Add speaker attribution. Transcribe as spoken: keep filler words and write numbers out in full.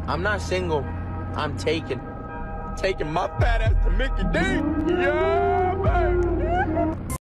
Speaker 1: I'm not single. I'm taken. Taking my fat ass to Mickey D. Yeah.